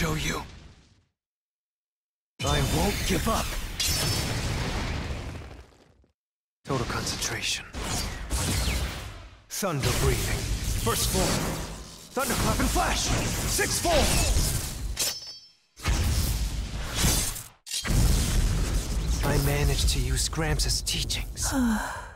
show you. I won't give up. Total concentration. Thunder breathing. First form. Thunderclap and flash. Sixfold. I managed to use Gramps' teachings.